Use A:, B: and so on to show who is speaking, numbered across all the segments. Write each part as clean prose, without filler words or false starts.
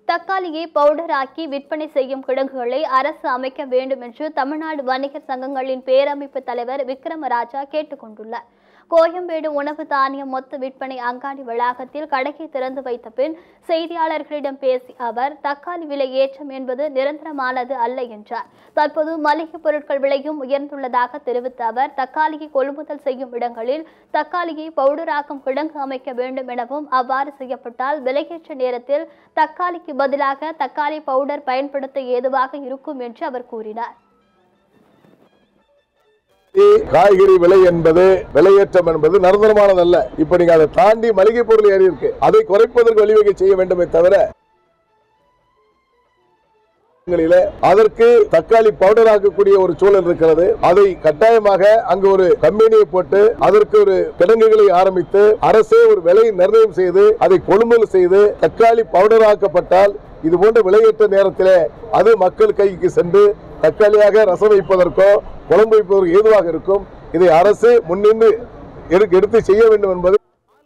A: தக்காளியை பவுடராக்கி விற்பனை செய்யும் கிடங்குகளை அரசு அமைக்க வேண்டும் என்று தமிழ்நாடு வணிகர் சங்கங்களின் பேரமைப்பு தலைவர் விக்ரமராஜா கேட்டுக் கொண்டுள்ளார். கோயம்பேடு உணவு தானிய மொத்த விற்பனை அங்காடி வளாகத்தில் கடையை திறந்து வைத்த பின் செய்தியாளர்களிடம் பேசிய அவர், தக்காளி விலை ஏற்றம் என்பது நிரந்தரமானது அல்ல என்றார். தற்போது மளிகை பொருட்கள் விலையும் உயர்ந்துள்ளதாக தெரிவித்த அவர், தக்காளியை கொள்முதல் செய்யும் இடங்களில் தக்காளியை பவுடராக்கும் கிடங்கு அமைக்க வேண்டும் எனவும், அவ்வாறு செய்யப்பட்டால் விலையேற்ற நேரத்தில் தக்காளிக்கு பதிலாக தக்காளி பவுடர் பயன்படுத்த ஏதுவாக இருக்கும் என்று அவர் கூறினார்.
B: காய்கறி விலை என்பது விலையேற்றம் என்பது நிரந்தரமானதல்ல. இப்ப நீங்க அதை தாண்டி மளிகை பொருள் ஏறி இருக்கு, அதை குறைப்பதற்கு வழிவகை செய்ய வேண்டுமே தவிர அதற்கு தக்காளி பவுடர் ஆக்கக்கூடிய ஒரு சூழல் இருக்கிறது. அதை கட்டாயமாக அங்கு ஒரு கம்பெனியை போட்டு அதற்கு ஒரு கிடங்குகளை ஆரம்பித்து அரசே ஒரு விலை நிர்ணயம் செய்து அதை கொள்முதல் செய்து தக்காளி பவுடர் ஆக்கப்பட்டால் இது போன்ற விலையேற்ற நேரத்தில் அது மக்கள் கைக்கு சென்று தக்காளியாக ரசம் வைப்பதற்கோ குழம்பு வைப்பதற்கு ஏதுவாக இருக்கும். இதை அரசு முன்னின்று எடுத்து செய்ய வேண்டும் என்பது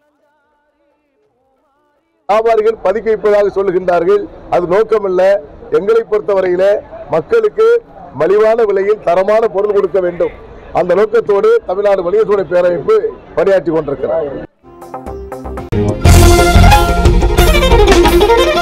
B: வியாபாரிகள் பதுக்கி வைப்பதாக சொல்லுகின்றார்கள். அது நோக்கமல்ல. எங்களை பொறுத்தவரையில மக்களுக்கு மலிவான விலையில் தரமான பொருள் கொடுக்க வேண்டும். அந்த நோக்கத்தோடு தமிழ்நாடு வணிகர் சங்க பேரமைப்பு பணியாற்றி கொண்டிருக்கிறார்.